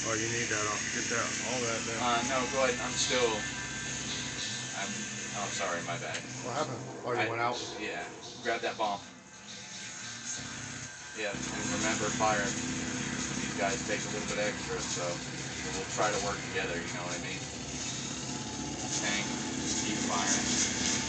Oh, you need that off. Get that, all that down. No, go ahead. Oh, sorry, my bad. What happened? Oh, you went out? Yeah. Grab that bomb. Yeah, and remember, fire. These guys take a little bit extra, so we'll try to work together, you know what I mean? Tank, just keep firing.